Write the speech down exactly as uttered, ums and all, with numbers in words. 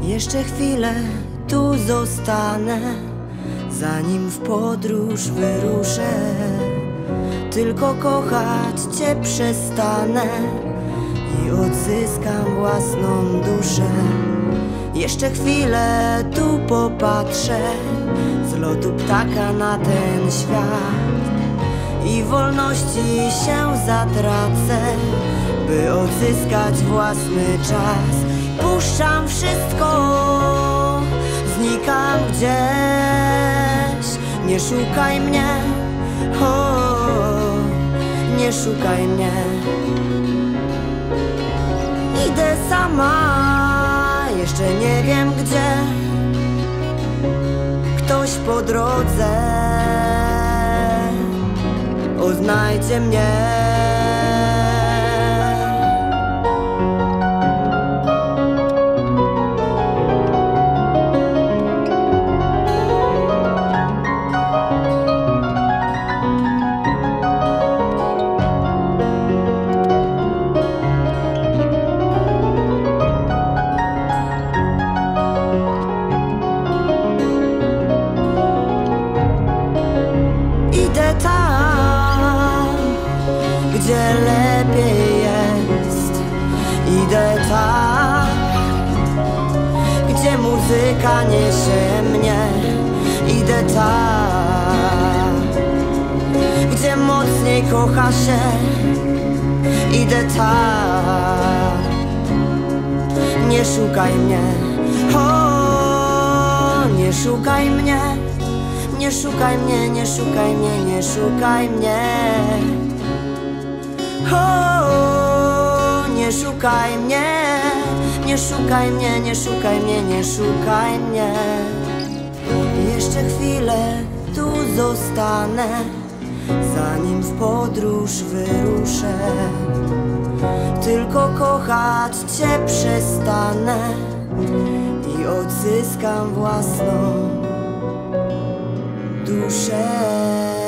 Jeszcze chwilę tu zostanę, zanim w podróż wyruszę. Tylko kochać Cię przestanę i odzyskam własną duszę. Jeszcze chwilę tu popatrzę z lotu ptaka na ten świat i wolności się zatracę, by odzyskać własny czas. Puszczam wszystko, znikam gdzieś. Nie szukaj mnie, o, nie szukaj mnie. Idę sama, jeszcze nie wiem gdzie. Ktoś po drodze odnajdzie mnie. Idę tam, gdzie lepiej jest. Idę tam, gdzie muzyka niesie mnie. Idę tam, gdzie mocniej kocha się. Idę tam, nie szukaj mnie, o, nie szukaj mnie. Nie szukaj mnie, nie szukaj mnie, nie szukaj mnie. O, nie szukaj mnie, nie szukaj mnie, nie szukaj mnie, nie szukaj mnie. Jeszcze chwilę tu zostanę, zanim w podróż wyruszę. Tylko kochać Cię przestanę i odzyskam własną duszę.